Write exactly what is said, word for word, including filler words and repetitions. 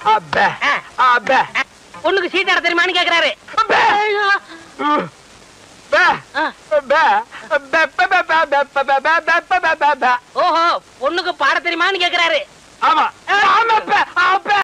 அப்ப அப்ப பொண்ணுக்கு சீட் ஆட தெரியுமான்னு கேக்குறாரு. ஓஹோ பொண்ணுக்கு பாட தெரியுமான்னு கேக்குறாரு. ஆமா ஆமா.